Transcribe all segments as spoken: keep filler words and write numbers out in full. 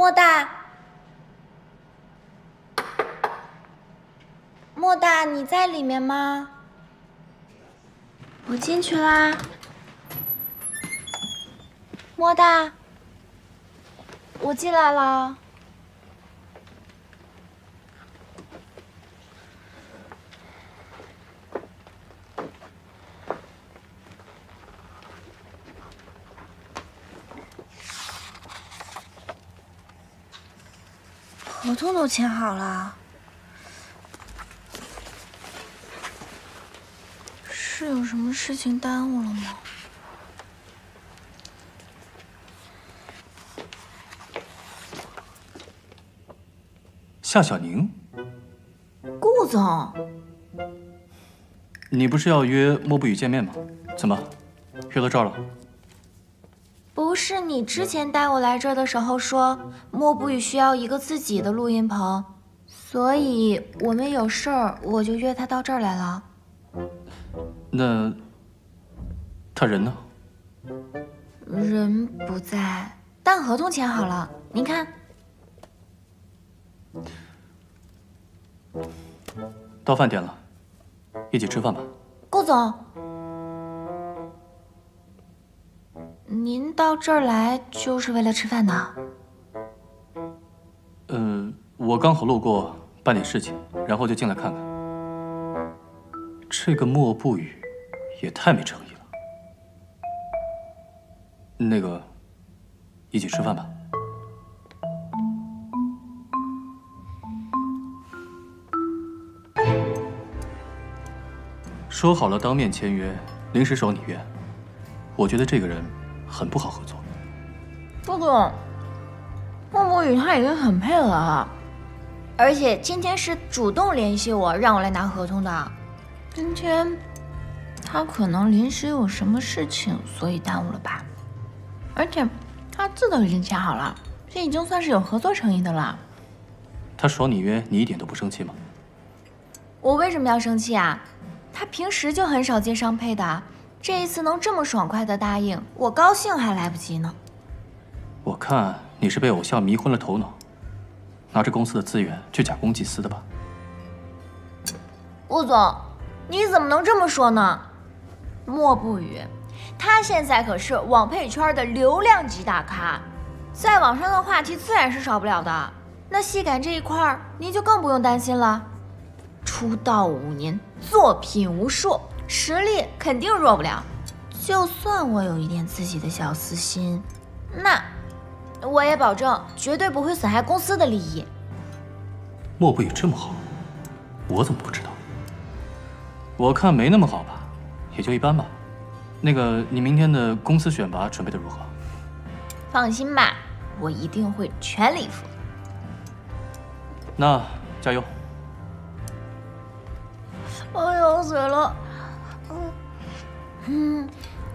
莫大，莫大，你在里面吗？我进去啦。莫大，我进来了。合同都签好了，是有什么事情耽误了吗？ 夏小宁， 顾总， 你不是要约莫不语见面吗？怎么，约到这儿了？ 不是你之前带我来这儿的时候说，莫不语需要一个自己的录音棚，所以我们有事儿，我就约他到这儿来了。 那他人呢？ 人不在，但合同签好了，您看。 到饭点了，一起吃饭吧。 顾总，您到这儿来就是为了吃饭的？ 呃，我刚好路过，办点事情，然后就进来看看。这个莫不语也太没诚意了。那个，一起吃饭吧。说好了当面签约，临时守你约，我觉得这个人很不好合作。 顾总，莫不语他已经很配合了，而且今天是主动联系我，让我来拿合同的。今天他可能临时有什么事情，所以耽误了吧？而且他字都已经签好了，这已经算是有合作诚意的了。 他爽你约，你一点都不生气吗？ 我为什么要生气啊？他平时就很少接商配的，这一次能这么爽快的答应，我高兴还来不及呢。 我看你是被偶像迷昏了头脑，拿着公司的资源去假公济私的吧？ 顾总，你怎么能这么说呢？莫不语，他现在可是网配圈的流量级大咖，在网上的话题自然是少不了的。那戏感这一块，您就更不用担心了。出道五年，作品无数，实力肯定弱不了。就算我有一点自己的小私心，那我也保证绝对不会损害公司的利益。 莫不语这么好，我怎么不知道？我看没那么好吧，也就一般吧。那个，你明天的公司选拔准备的如何？ 放心吧，我一定会全力以赴。 那加油！ 我要死了，嗯。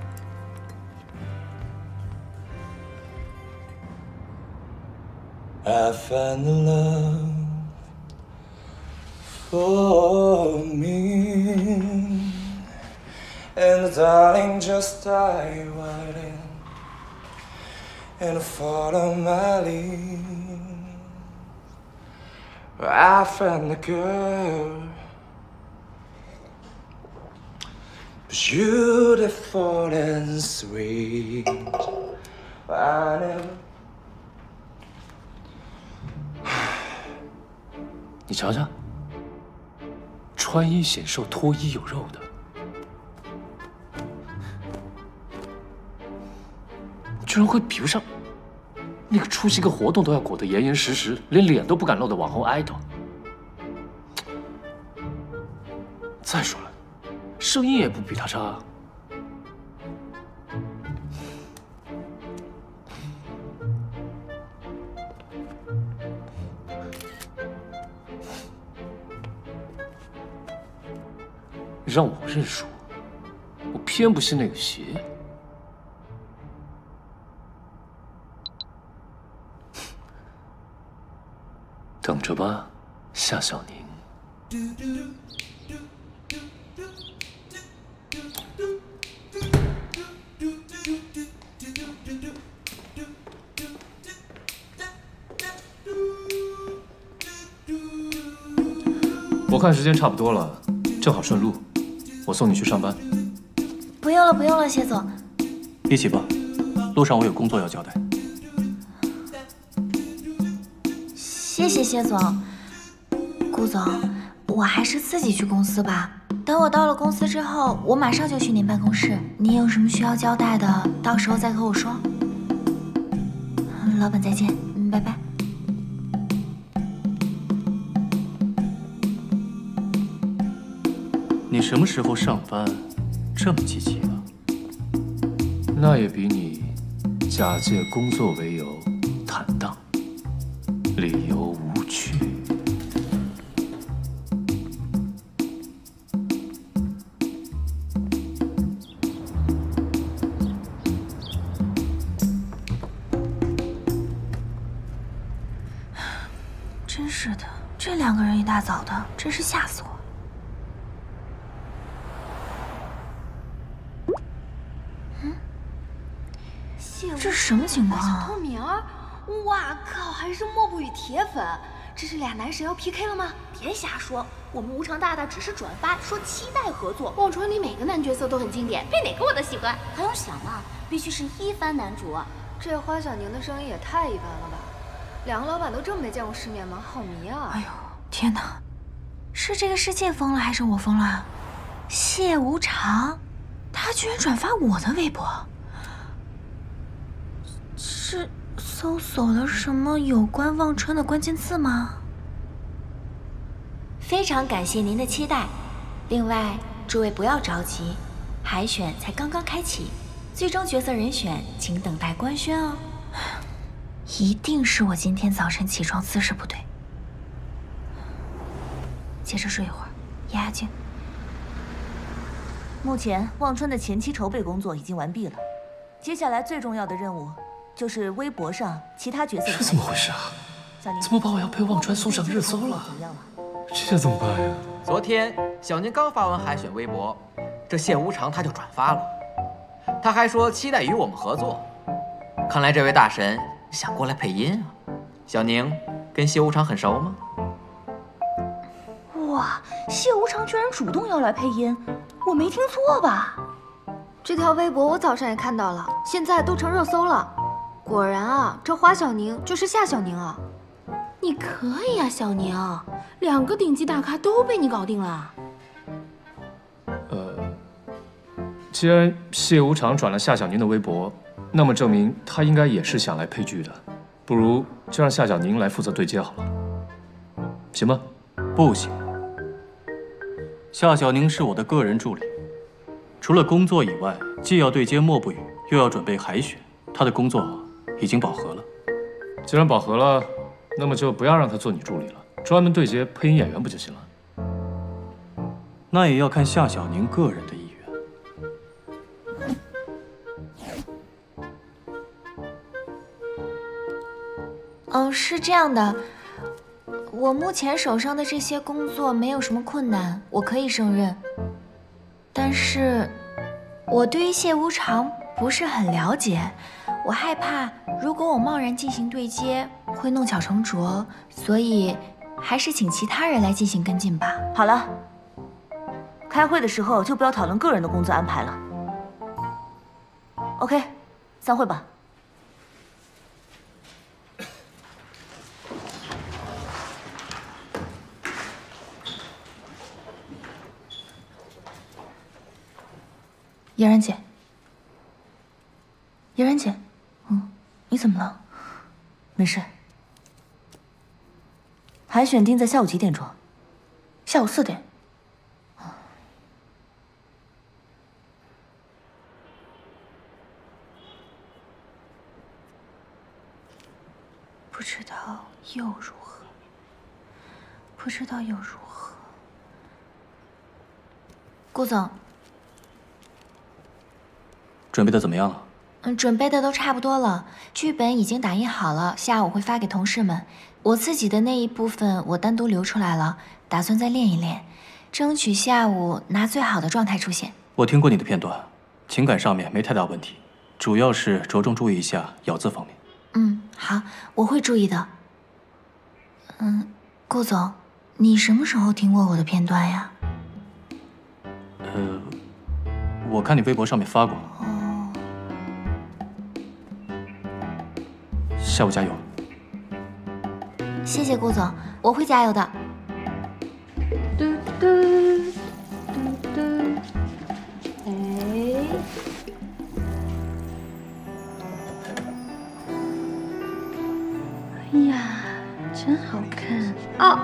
I found the love for me, and darling, just dive right in and follow my lead. I found the girl, beautiful and sweet. I never. 你瞧瞧，穿衣显瘦，脱衣有肉的，居然会比不上那个出席个活动都要裹得严严实实，连脸都不敢露的网红 idol。再说了，声音也不比他差。 让我认输，我偏不信那个邪。等着吧，夏小宁。 我看时间差不多了，正好顺路，我送你去上班。 不用了，不用了，谢总。 一起吧，路上我有工作要交代。 谢谢谢总。顾总，我还是自己去公司吧。等我到了公司之后，我马上就去您办公室。您有什么需要交代的，到时候再和我说。老板再见，嗯，拜拜。 你什么时候上班这么积极了？ 那也比你假借工作为由坦荡，理由无趣。 真是的，这两个人一大早的，真是吓死我。这是什么情况啊？ 小透明儿，哇靠，还是莫不语铁粉，这是俩男神要 P K 了吗？ 别瞎说，我们无常大大只是转发说期待合作。 忘川里每个男角色都很经典，配哪个我都喜欢。 还用想吗？必须是一番男主。 这花小宁的声音也太一般了吧？两个老板都这么没见过世面吗？好迷啊！ 哎呦，天哪，是这个世界疯了还是我疯了？谢无常，他居然转发我的微博。是搜索了什么有关忘川的关键字吗？非常感谢您的期待。另外，诸位不要着急，海选才刚刚开启，最终角色人选请等待官宣哦。一定是我今天早晨起床姿势不对。接着睡一会儿，压压惊。 目前忘川的前期筹备工作已经完毕了，接下来最重要的任务就是微博上其他角色。 这怎么回事啊？怎么把我要陪忘川送上热搜了？这怎么办呀？ 昨天小宁刚发完海选微博，这谢无常他就转发了，他还说期待与我们合作。看来这位大神想过来配音啊。小宁跟谢无常很熟吗？ 哇，谢无常居然主动要来配音，我没听错吧？ 这条微博我早上也看到了，现在都成热搜了。果然啊，这花小宁就是夏小宁啊。 你可以啊，小宁，两个顶级大咖都被你搞定了。 呃，既然谢无常转了夏小宁的微博，那么证明他应该也是想来配剧的。不如就让夏小宁来负责对接好了，行吗？ 不行。夏小宁是我的个人助理，除了工作以外，既要对接莫不语，又要准备海选，他的工作已经饱和了。 既然饱和了，那么就不要让他做你助理了，专门对接配音演员不就行了？ 那也要看夏小宁个人的意愿。 哦，是这样的，我目前手上的这些工作没有什么困难，我可以胜任。但是，我对于谢无常不是很了解，我害怕如果我贸然进行对接，会弄巧成拙，所以还是请其他人来进行跟进吧。 好了，开会的时候就不要讨论个人的工作安排了。OK， 散会吧。 嫣然姐，嫣然姐，嗯，你怎么了？ 没事。海选定在下午几点钟？ 下午四点。不知道又如何？不知道又如何？顾总。 准备的怎么样了？ 嗯，准备的都差不多了，剧本已经打印好了，下午会发给同事们。我自己的那一部分我单独留出来了，打算再练一练，争取下午拿最好的状态出现。 我听过你的片段，情感上面没太大问题，主要是着重注意一下咬字方面。 嗯，好，我会注意的。嗯，顾总， 你什么时候听过我的片段呀？ 呃，我看你微博上面发过。 哦。 下午加油。 谢谢顾总，我会加油的。 嘟嘟嘟嘟，哎。 哎呀，真好看啊！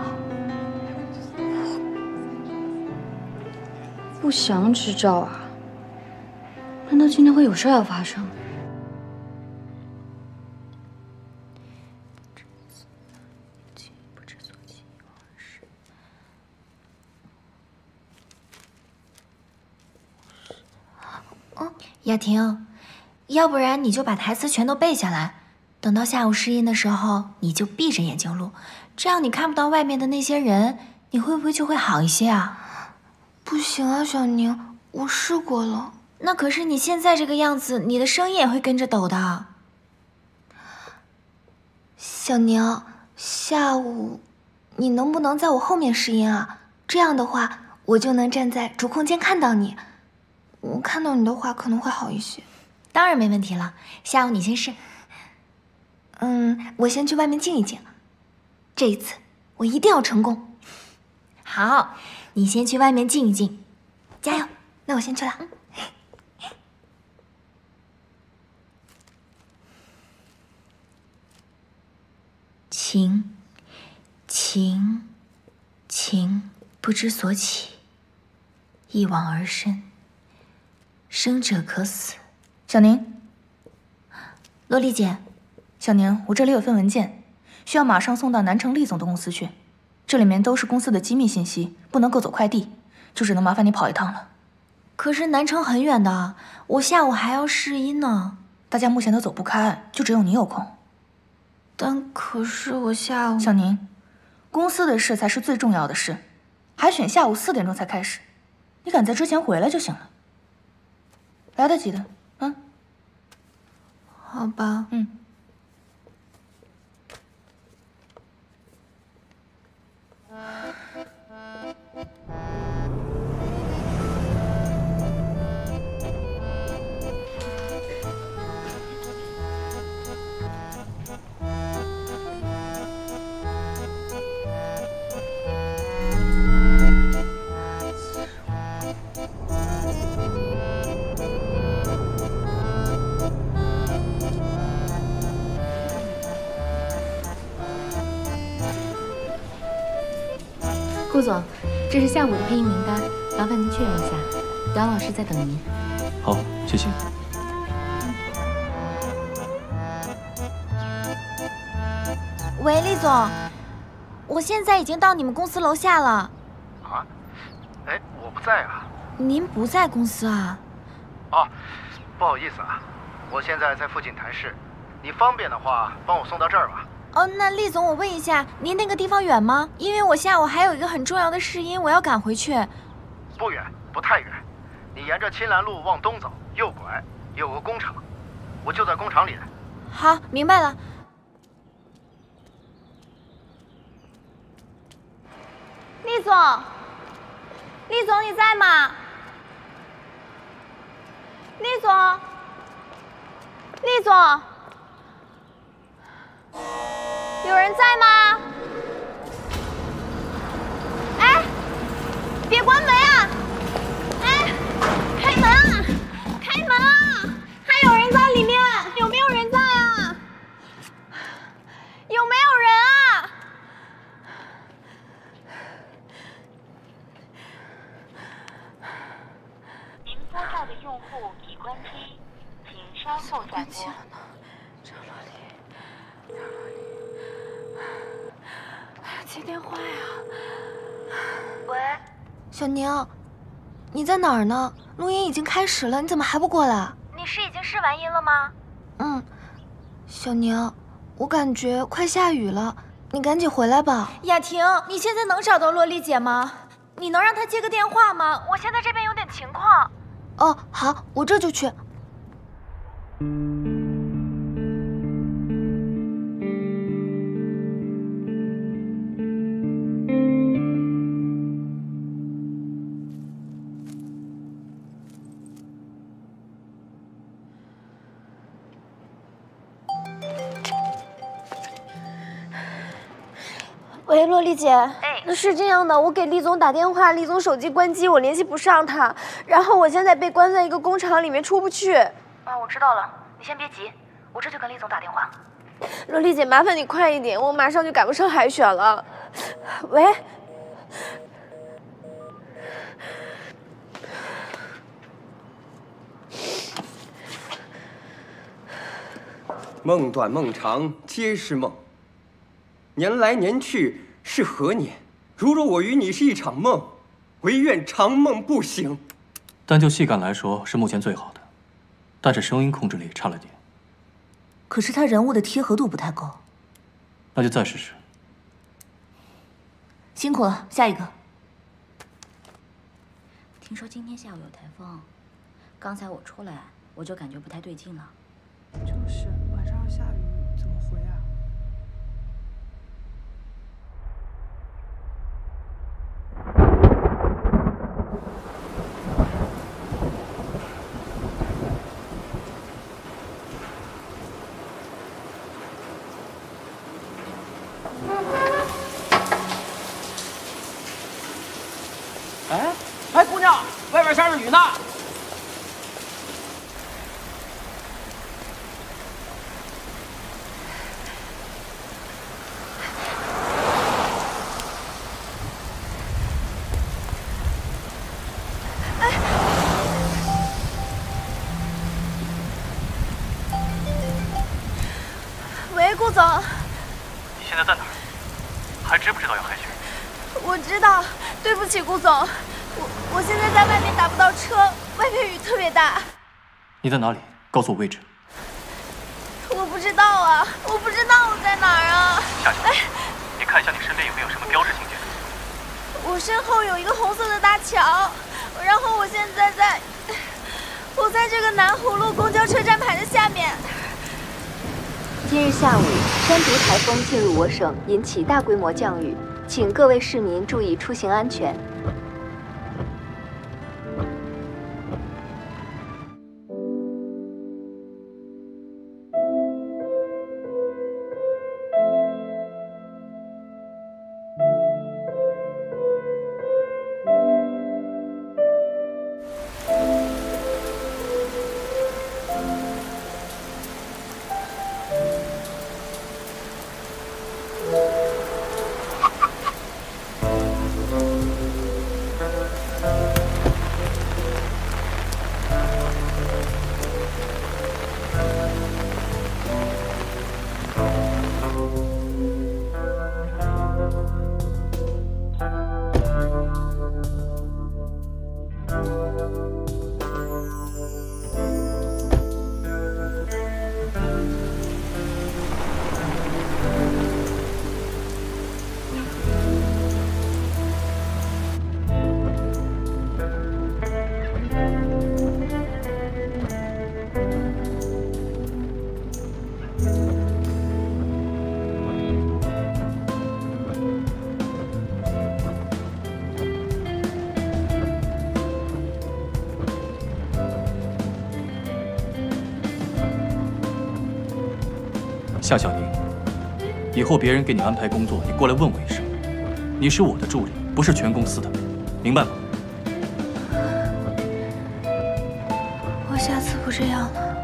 不祥之兆啊！难道今天会有事要发生？ 哦，雅婷，要不然你就把台词全都背下来。 等到下午试音的时候，你就闭着眼睛录，这样你看不到外面的那些人，你会不会就会好一些啊？ 不行啊，小宁，我试过了。 那可是你现在这个样子，你的声音也会跟着抖的。 小宁，下午你能不能在我后面试音啊？这样的话，我就能站在主控间看到你。我看到你的话可能会好一些。 当然没问题了，下午你先试。 嗯，我先去外面静一静。这一次我一定要成功。 好，你先去外面静一静， 加油！那我先去了。 情，情，情不知所起，一往而深。生者可死。 小宁， 洛丽姐。 小宁，我这里有份文件，需要马上送到南城厉总的公司去。这里面都是公司的机密信息，不能够走快递，就只能麻烦你跑一趟了。 可是南城很远的，我下午还要试音呢。 大家目前都走不开，就只有你有空。 但可是我下午…… 小宁，公司的事才是最重要的事，海选下午四点钟才开始，你赶在之前回来就行了。来得及的，嗯。 好吧， 嗯。 顾总，这是下午的配音名单，麻烦您确认一下。姚老师在等您。 好，谢谢。 喂，厉总，我现在已经到你们公司楼下了。 啊？哎，我不在啊。 您不在公司啊？ 哦，不好意思啊，我现在在附近谈事，你方便的话，帮我送到这儿吧。 哦，那厉总，我问一下，您那个地方远吗？因为我下午还有一个很重要的试音，我要赶回去。 不远，不太远，你沿着青兰路往东走，右拐，有个工厂，我就在工厂里。 好，明白了。厉总，厉总你在吗？厉总，厉总。 有人在吗？哎，别关门啊！哎，开门啊！开门啊！还有人在里面，有没有人在啊？有没有人啊？ 您拨打的用户已关机，请稍后再拨。 接电话呀！喂，小宁，你在哪儿呢？录音已经开始了，你怎么还不过来？ 你是已经试完音了吗？ 嗯，小宁，我感觉快下雨了，你赶紧回来吧。 雅婷，你现在能找到洛丽姐吗？你能让她接个电话吗？我现在这边有点情况。 哦，好，我这就去。 喂，洛丽姐，哎，是这样的，我给厉总打电话，厉总手机关机，我联系不上他，然后我现在被关在一个工厂里面，出不去。 啊，我知道了，你先别急，我这就跟厉总打电话。 洛丽姐，麻烦你快一点，我马上就赶不上海选了。喂。 梦短梦长皆是梦，年来年去是何年？如若我与你是一场梦，唯愿长梦不醒。 但就戏感来说是目前最好的，但是声音控制力差了点。 可是他人物的贴合度不太够。 那就再试试。 辛苦了，下一个。 听说今天下午有台风，刚才我出来我就感觉不太对劲了。 就是晚上要下雨，怎么回啊？ 哎哎，姑娘，外边下着雨呢。 喂，顾总。 你现在在哪儿？还知不知道要海选？ 我知道，对不起，顾总，我我现在在外面打不到车，外面雨特别大。 你在哪里？告诉我位置。 我不知道啊，我不知道我在哪儿啊。 夏小，哎，你看一下你身边有没有什么标志性建筑。 我身后有一个红色的大桥，然后我现在在，我在这个南湖路公交车站牌的下面。 今日下午，山竹台风进入我省，引起大规模降雨，请各位市民注意出行安全。 夏小宁，以后别人给你安排工作，你过来问我一声。你是我的助理，不是全公司的，明白吗？ 我下次不这样了。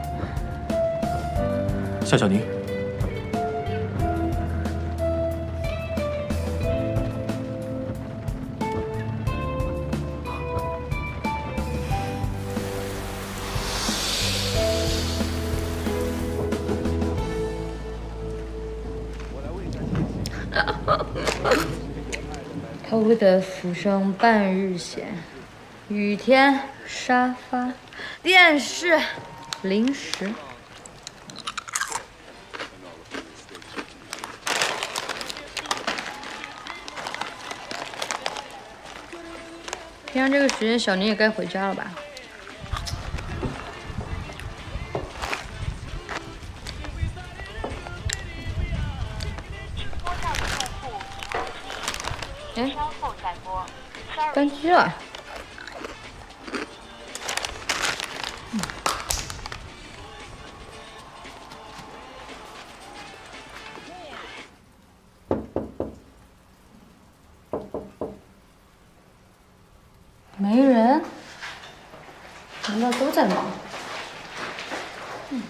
夏小宁。 偷得浮生半日闲，雨天沙发、电视、零食。平常这个时间，小宁也该回家了吧？ 哎，关机了。嗯、 知道都在忙。嗯。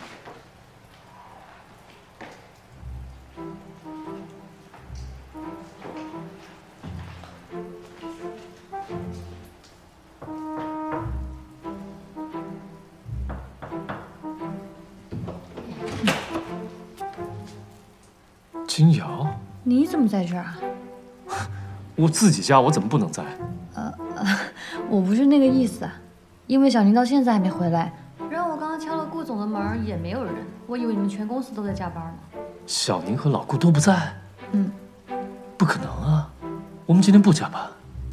金瑶， 你怎么在这儿啊？ 我自己家，我怎么不能在？ 呃呃，我不是那个意思啊，因为小宁到现在还没回来，然后我刚刚敲了顾总的门，也没有人，我以为你们全公司都在加班呢。 小宁和老顾都不在？ 嗯， 不可能啊，我们今天不加班。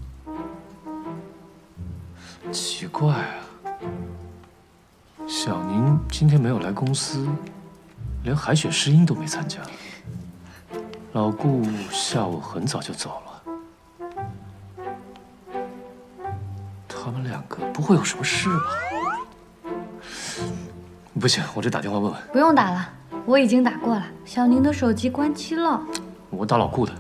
奇怪啊，小宁今天没有来公司，连海选试音都没参加。老顾下午很早就走了，他们两个不会有什么事吧？不行，我得打电话问问。 不用打了，我已经打过了，小宁的手机关机了。 我打老顾的。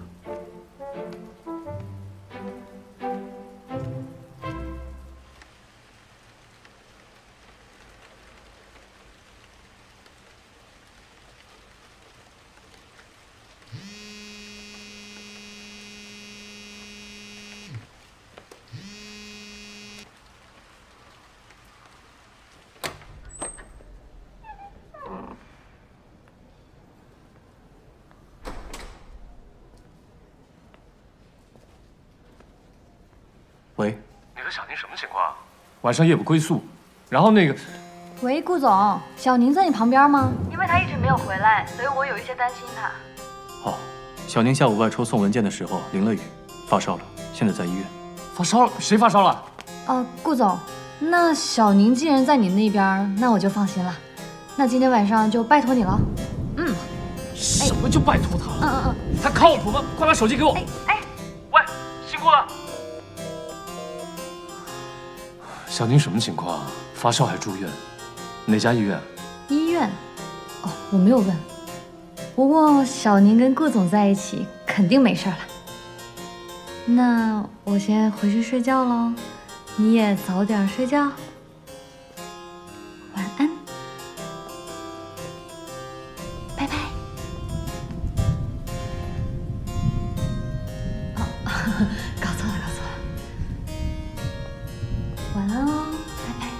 喂， 你和小宁什么情况？晚上夜不归宿，然后那个…… 喂，顾总，小宁在你旁边吗？因为他一直没有回来，所以我有一些担心他。 好，小宁下午外出送文件的时候淋了雨，发烧了，现在在医院。 发烧了？谁发烧了？ 哦，顾总，那小宁既然在你那边，那我就放心了。那今天晚上就拜托你了。嗯。 什么就拜托他？ 嗯嗯嗯。 他靠谱吗？快把手机给我。 哎哎， 喂，辛苦了。小宁什么情况？发烧还住院？哪家医院？ 医院？哦，我没有问。不过小宁跟顾总在一起，肯定没事了。那我先回去睡觉喽，你也早点睡觉。晚安，拜拜。哦，搞错了，搞错了。晚安哦，拜拜。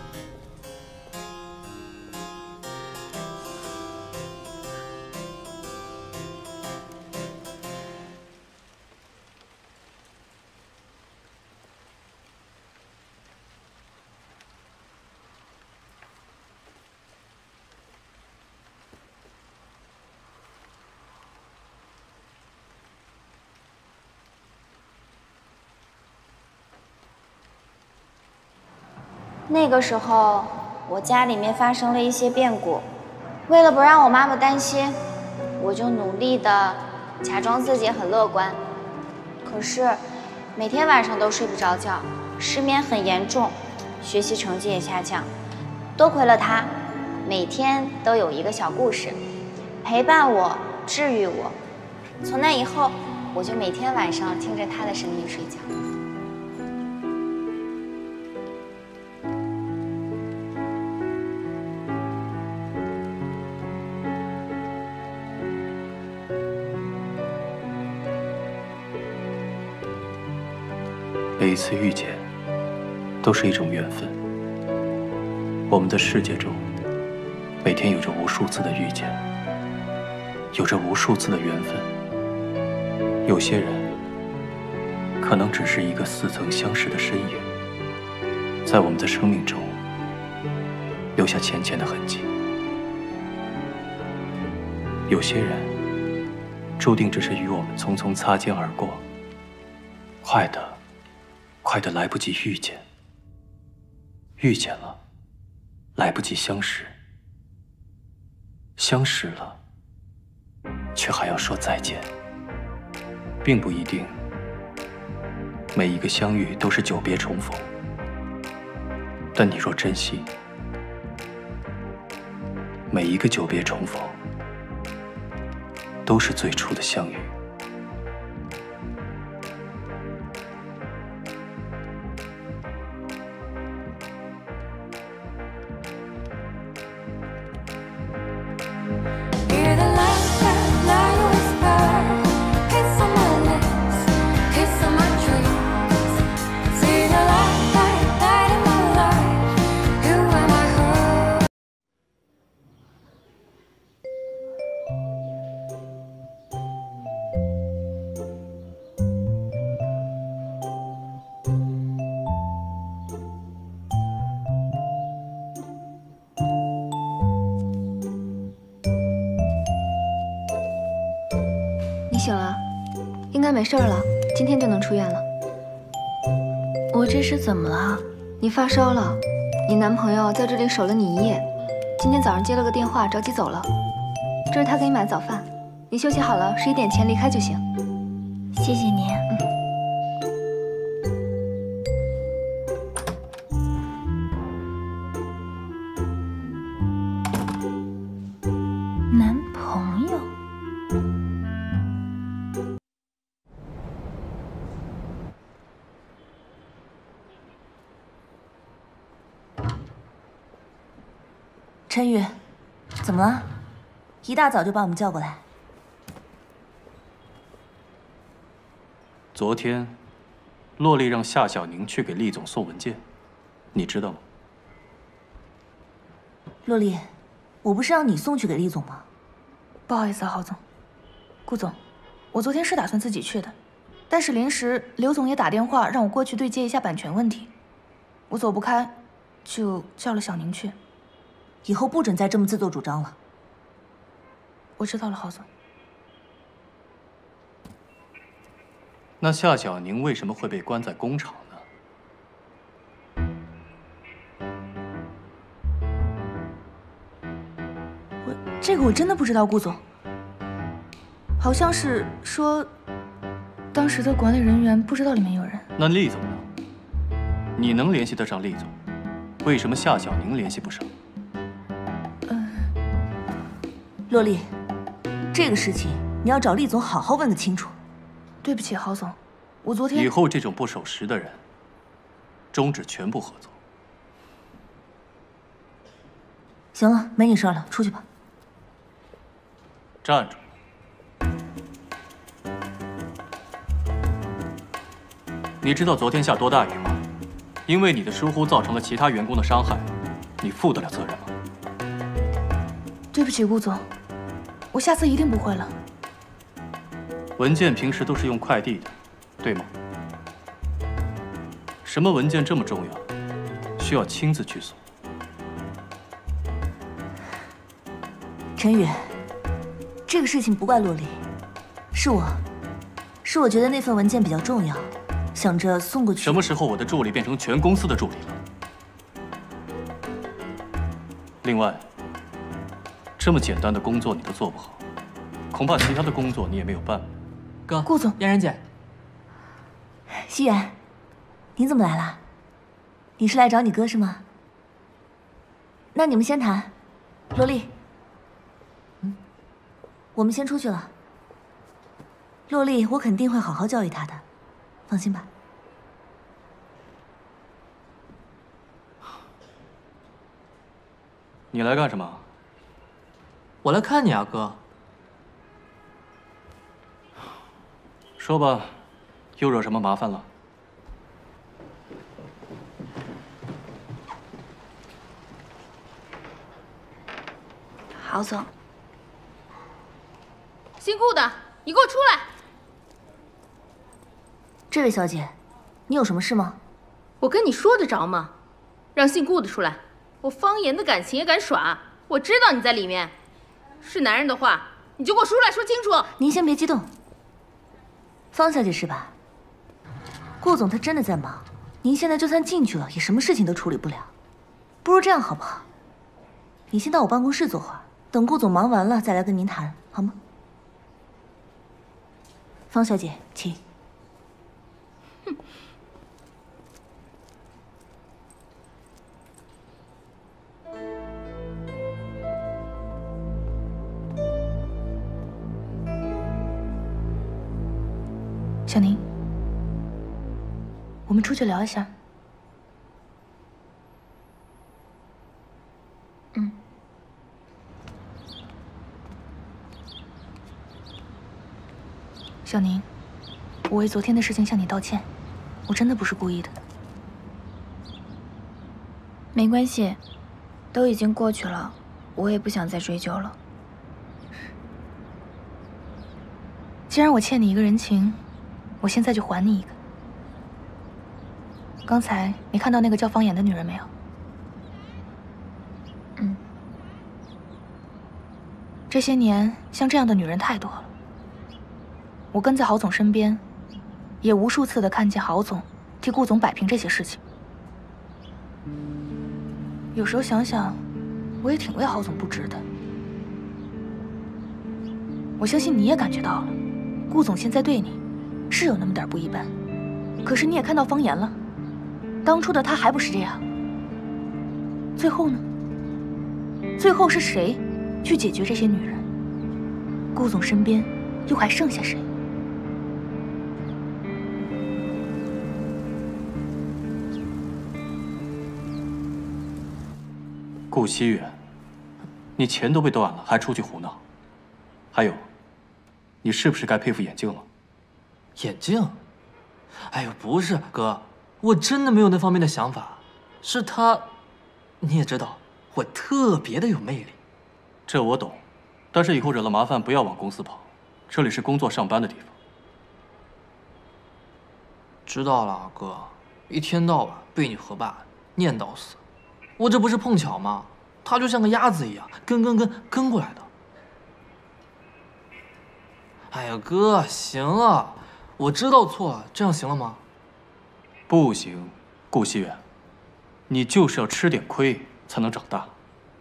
那个时候，我家里面发生了一些变故，为了不让我妈妈担心，我就努力的假装自己很乐观。可是，每天晚上都睡不着觉，失眠很严重，学习成绩也下降。多亏了她，每天都有一个小故事，陪伴我，治愈我。从那以后，我就每天晚上听着她的声音睡觉。 每一次遇见，都是一种缘分。我们的世界中，每天有着无数次的遇见，有着无数次的缘分。有些人，可能只是一个似曾相识的身影，在我们的生命中留下浅浅的痕迹。有些人，注定只是与我们匆匆擦肩而过，快的。快得来不及遇见，遇见了，来不及相识，相识了，却还要说再见。并不一定，每一个相遇都是久别重逢，但你若珍惜，每一个久别重逢，都是最初的相遇。 醒了，应该没事了，今天就能出院了。 我这是怎么了？ 你发烧了，你男朋友在这里守了你一夜，今天早上接了个电话，着急走了。这是他给你买的早饭，你休息好了，十一点前离开就行。 谢谢你。 嗯。男朋友。 陈宇，怎么了？一大早就把我们叫过来。 昨天，洛丽让夏小宁去给厉总送文件，你知道吗？ 洛丽，我不是让你送去给厉总吗？ 不好意思啊，郝总。顾总，我昨天是打算自己去的，但是临时刘总也打电话让我过去对接一下版权问题，我走不开，就叫了小宁去。 以后不准再这么自作主张了。 我知道了，郝总。 那夏小宁为什么会被关在工厂呢？ 我这个我真的不知道，顾总。好像是说，当时的管理人员不知道里面有人。 那厉总呢？你能联系得上厉总，为什么夏小宁联系不上？ 洛丽，这个事情你要找厉总好好问个清楚。 对不起，郝总，我昨天…… 以后这种不守时的人，终止全部合作。 行了，没你事了，出去吧。 站住！你知道昨天下多大雨吗？因为你的疏忽造成了其他员工的伤害，你负得了责任吗？ 对不起，顾总。我下次一定不会了。 文件平时都是用快递的，对吗？什么文件这么重要，需要亲自去送？ 陈宇，这个事情不怪洛丽，是我，是我觉得那份文件比较重要，想着送过去。 什么时候我的助理变成全公司的助理了？另外，这么简单的工作你都做不好，恐怕其他的工作你也没有办法。 哥， 顾总， 嫣然姐， 熙然，你怎么来了？你是来找你哥是吗？那你们先谈。罗丽，嗯，我们先出去了。洛丽，我肯定会好好教育她的，放心吧。 你来干什么？ 我来看你啊，哥。 说吧，又惹什么麻烦了？ 郝总， 姓顾的，你给我出来！ 这位小姐，你有什么事吗？ 我跟你说得着吗？让姓顾的出来！我方言的感情也敢耍？我知道你在里面。是男人的话，你就给我出来说清楚。 您先别激动。方小姐是吧？顾总他真的在忙，您现在就算进去了，也什么事情都处理不了。不如这样好不好？你先到我办公室坐会儿，等顾总忙完了再来跟您谈，好吗？方小姐，请。 哼。 小宁，我们出去聊一下。 嗯。 小宁，我为昨天的事情向你道歉，我真的不是故意的。 没关系，都已经过去了，我也不想再追究了。 既然我欠你一个人情，我现在就还你一个。刚才你看到那个叫方言的女人没有？ 嗯。 这些年像这样的女人太多了， 我跟在郝总身边，也无数次的看见郝总替顾总摆平这些事情。有时候想想，我也挺为郝总不值的。我相信你也感觉到了，顾总现在对你是有那么点不一般，可是你也看到方言了，当初的他还不是这样。最后呢？最后是谁去解决这些女人？顾总身边又还剩下谁？ 顾希远，你钱都被断了，还出去胡闹。还有，你是不是该佩服眼镜了？ 眼镜？哎呦，不是哥，我真的没有那方面的想法。是他，你也知道，我特别的有魅力。 这我懂，但是以后惹了麻烦不要往公司跑，这里是工作上班的地方。 知道了，哥，一天到晚被你和爸念叨死，我这不是碰巧吗？他就像个鸭子一样，跟跟跟跟过来的。哎呀，哥，行了，我知道错了，这样行了吗？ 不行，顾希远，你就是要吃点亏才能长大。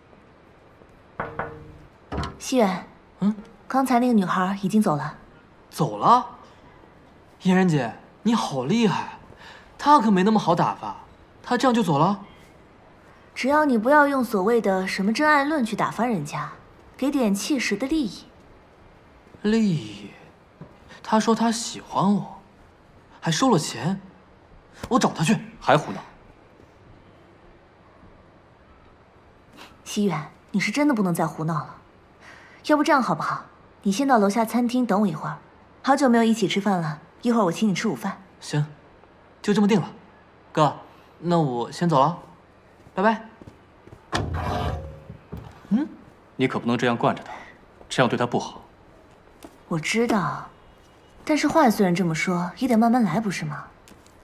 希远， 嗯， 刚才那个女孩已经走了。 走了？嫣然姐，你好厉害，她可没那么好打发，她这样就走了？ 只要你不要用所谓的什么真爱论去打发人家，给点切实的利益。 利益？她说她喜欢我，还收了钱，我找她去。 还胡闹！ 希远，你是真的不能再胡闹了。要不这样好不好？你先到楼下餐厅等我一会儿，好久没有一起吃饭了，一会儿我请你吃午饭。 行，就这么定了。哥，那我先走了，拜拜。 嗯，你可不能这样惯着他，这样对他不好。 我知道，但是话虽然这么说，也得慢慢来，不是吗？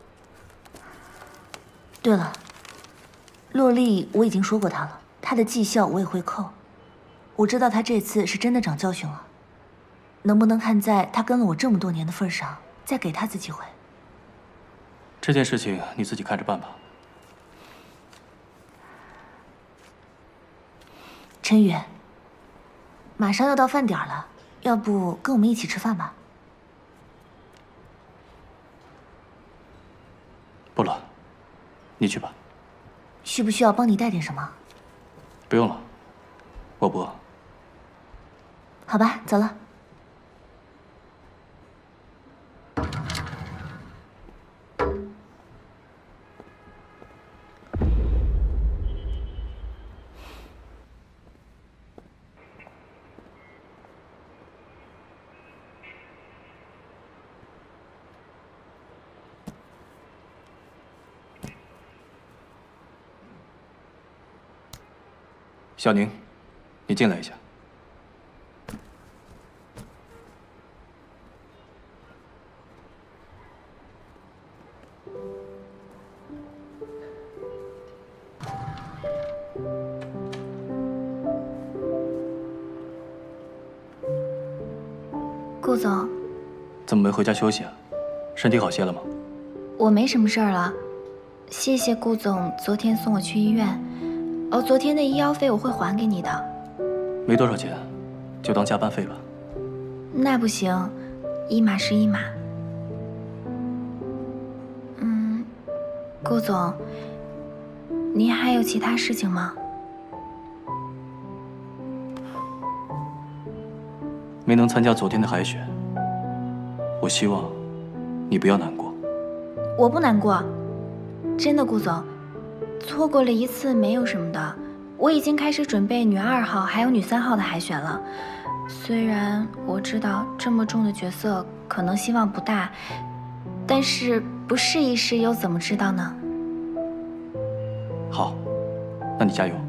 对了，洛丽我已经说过她了，她的绩效我也会扣。我知道她这次是真的长教训了，能不能看在她跟了我这么多年的份上，再给她次机会？ 这件事情你自己看着办吧。 陈宇，马上要到饭点了，要不跟我们一起吃饭吧？ 不了，你去吧。 需不需要帮你带点什么？ 不用了，我不饿。 好吧，走了。 小宁，你进来一下。 顾总， 怎么没回家休息啊？身体好些了吗？ 我没什么事儿了，谢谢顾总昨天送我去医院。哦，昨天的医药费我会还给你的。 没多少钱，就当加班费吧。 那不行，一码是一码。嗯，顾总，您还有其他事情吗？ 没能参加昨天的海选，我希望你不要难过。 我不难过，真的，顾总。错过了一次没有什么的，我已经开始准备女二号还有女三号的海选了。虽然我知道这么重的角色可能希望不大，但是不试一试又怎么知道呢？ 好，那你加油。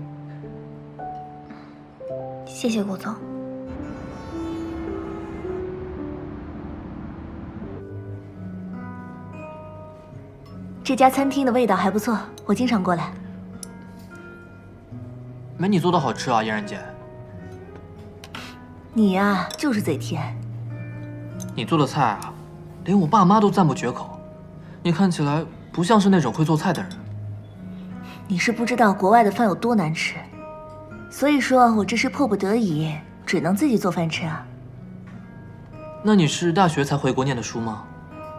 谢谢顾总。 这家餐厅的味道还不错，我经常过来。 没你做的好吃啊，嫣然姐。 你呀，就是嘴甜。 你做的菜啊，连我爸妈都赞不绝口。你看起来不像是那种会做菜的人。 你是不知道国外的饭有多难吃，所以说我这是迫不得已，只能自己做饭吃啊。 那你是大学才回国念的书吗？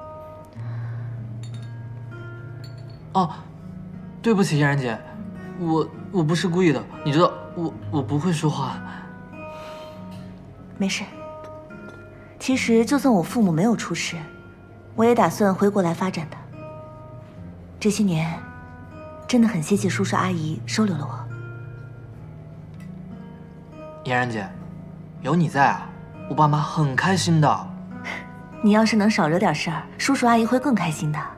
哦，对不起，嫣然姐，我我不是故意的，你知道我我不会说话。 没事。其实就算我父母没有出事，我也打算回国来发展的。这些年，真的很谢谢叔叔阿姨收留了我。 嫣然姐，有你在啊，我爸妈很开心的。 你要是能少惹点事儿，叔叔阿姨会更开心的。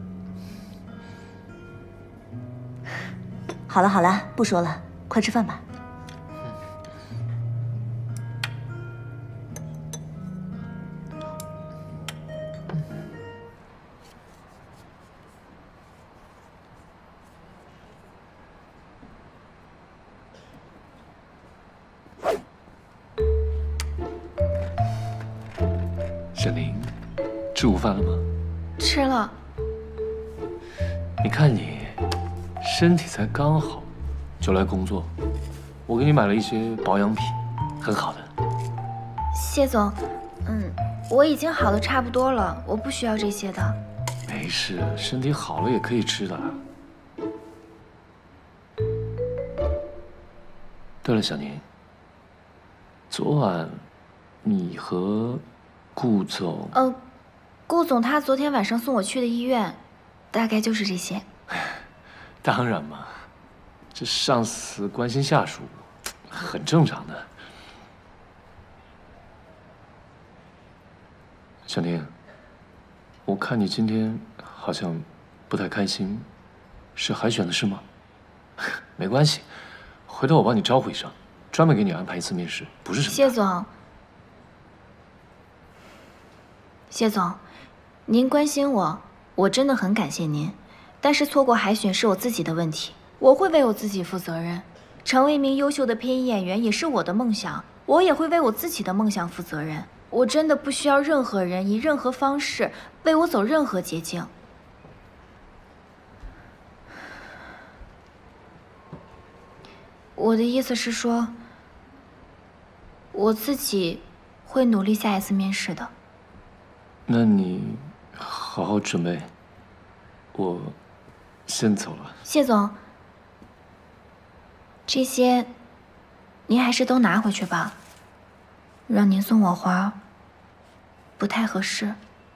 好了好了，不说了，快吃饭吧。 沈凌，吃午饭了吗？ 吃了。 你看你，身体才刚好，就来工作。我给你买了一些保养品，很好的。 谢总，嗯，我已经好的差不多了，我不需要这些的。 没事，身体好了也可以吃的。对了，小宁，昨晚你和顾总…… 呃，顾总他昨天晚上送我去的医院，大概就是这些。 当然嘛，这上司关心下属，很正常的。小宁，我看你今天好像不太开心，是海选的事吗？没关系，回头我帮你招呼一声，专门给你安排一次面试，不是什么。 谢总，谢总，您关心我，我真的很感谢您。但是错过海选是我自己的问题，我会为我自己负责任。成为一名优秀的配音演员也是我的梦想，我也会为我自己的梦想负责任。我真的不需要任何人以任何方式为我走任何捷径。我的意思是说，我自己会努力下一次面试的。 那你好好准备，我先走了。 谢总，这些您还是都拿回去吧，让您送我花不太合适。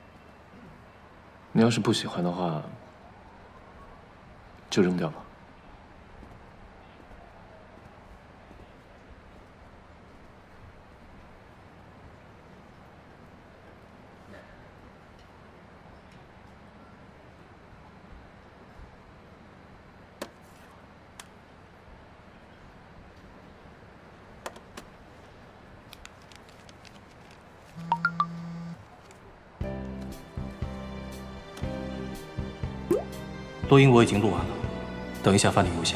你要是不喜欢的话，就扔掉吧。 录音我已经录完了，等一下发你邮箱。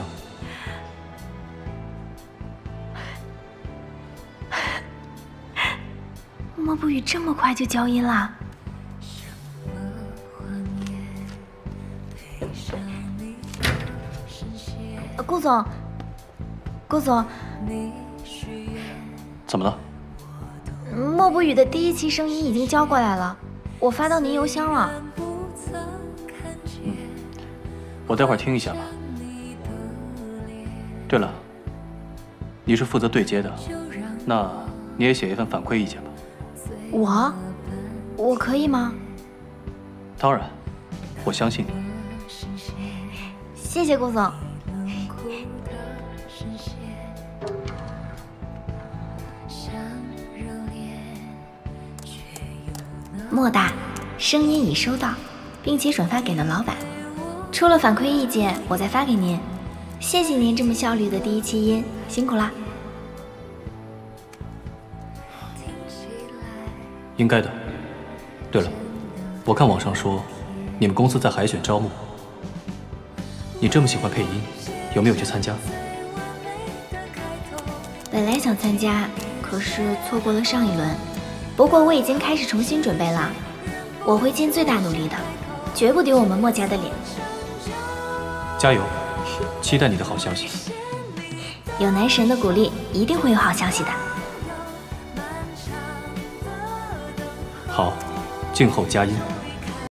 莫不语这么快就交音啦？呃，顾总，顾总， 怎么了？ 莫不语的第一期声音已经交过来了，我发到您邮箱了。 我待会儿听一下吧。对了，你是负责对接的，那你也写一份反馈意见吧。 我，我可以吗？ 当然，我相信你。 谢谢顾总。莫大，声音已收到，并且转发给了老板。出了反馈意见，我再发给您。谢谢您这么效率的第一期音，辛苦啦。 应该的。对了，我看网上说你们公司在海选招募，你这么喜欢配音，有没有去参加？ 本来想参加，可是错过了上一轮。 不过我已经开始重新准备了，我会尽最大努力的，绝不丢我们墨家的脸。 加油，期待你的好消息。 有男神的鼓励，一定会有好消息的。 好，静候佳音。